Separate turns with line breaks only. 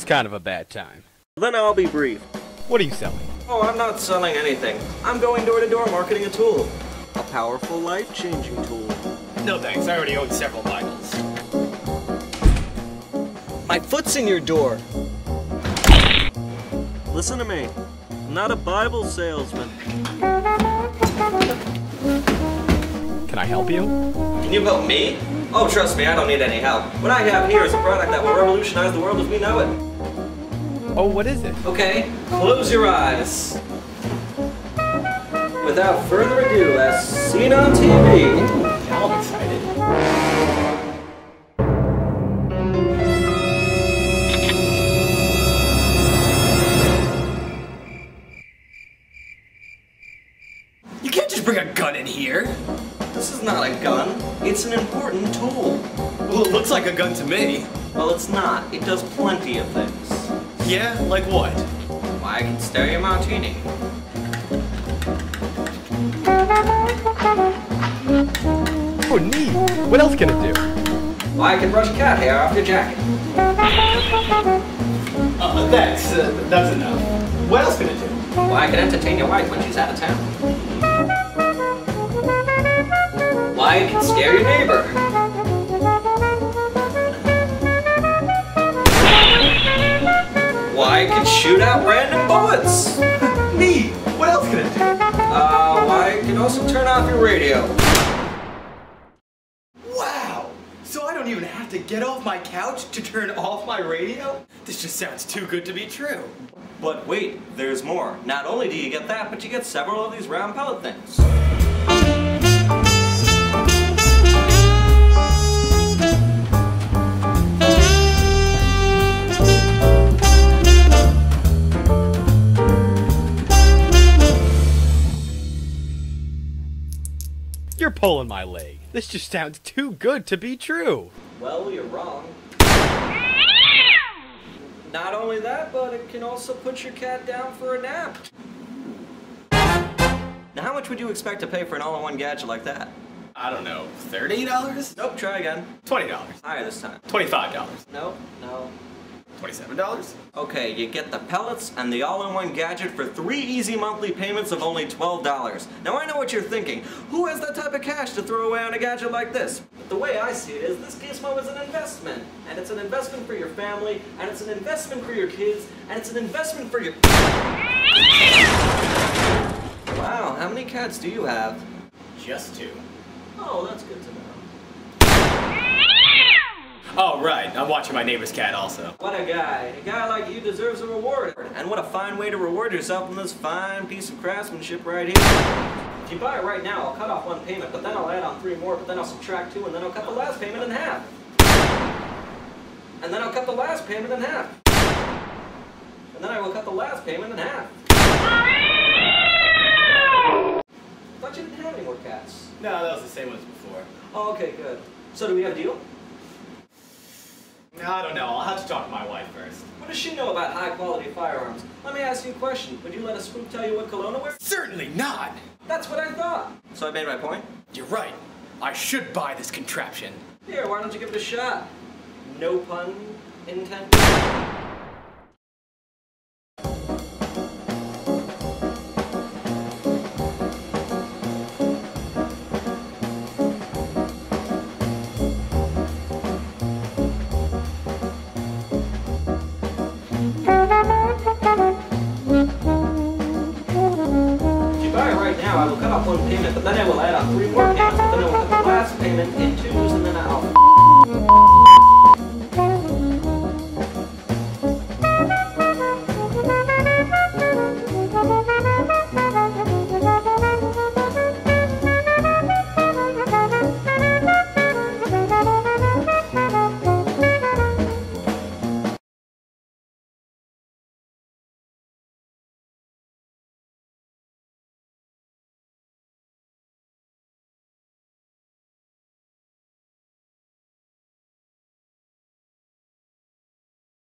is kind of a bad time.
Then I'll be brief.
What are you selling?
Oh, I'm not selling anything. I'm going door-to-door marketing a tool. A powerful, life-changing tool.
No thanks, I already own several Bibles.
My foot's in your door. Listen to me. I'm not a Bible salesman.
Can I help you?
Can you help me? Oh, trust me, I don't need any help. What I have here is a product that will revolutionize the world as we know it.
Oh, what is it?
Okay, close your eyes. Without further ado, as seen on TV.
Now I'm excited. You can't just bring a gun in here.
This is not a gun. It's an important tool.
Well, it looks like a gun to me.
Well, it's not. It does plenty of things.
Yeah, like what?
Why, I can stir your martini.
Oh, neat. What else can it do?
Why, I can brush cat hair off your jacket.
Thanks. That's enough. What else can it do?
Why, I can entertain your wife when she's out of town. Why, I can scare your neighbor. Why, I can shoot out random bullets.
Neat. What else can it do?
Why, I can also turn off your radio.
Wow! So I don't even have to get off my couch to turn off my radio? This just sounds too good to be true.
But wait, there's more. Not only do you get that, but you get several of these round pellet things.
You're pulling my leg. This just sounds too good to be true.
Well, you're wrong. Not only that, but it can also put your cat down for a nap. Now, how much would you expect to pay for an all-in-one gadget like that?
I don't know, $30?
Nope, try again.
$20.
Higher this time.
$25.
Nope, no.
$27?
Okay, you get the pellets and the all-in-one gadget for 3 easy monthly payments of only $12. Now, I know what you're thinking. Who has that type of cash to throw away on a gadget like this? But the way I see it is, this gizmo is an investment. And it's an investment for your family, and it's an investment for your kids, and it's an investment for your... Wow, how many cats do you have?
Just 2.
Oh, that's good to know.
Oh, right. I'm watching my neighbor's cat also.
What a guy. A guy like you deserves a reward. And what a fine way to reward yourself in this fine piece of craftsmanship right here. If you buy it right now, I'll cut off 1 payment, but then I'll add on 3 more, but then I'll subtract 2, and then I'll cut the last payment in half. And then I'll cut the last payment in half. And then I will cut the last payment in half. I thought you didn't have any more cats.
No, that was the same one as before.
Oh, okay, good. So do we have a deal?
No, I don't know. I'll have to talk to my wife first.
What does she know about high-quality firearms? Let me ask you a question. Would you let a spook tell you what cologne to wear?
Certainly not!
That's what I thought. So I made my point?
You're right. I should buy this contraption.
Here, why don't you give it a shot? No pun intended. Now I will cut off 1 payment, but then I will add on 3 more payments, but then I will cut the last payment in 2s, and then I'll...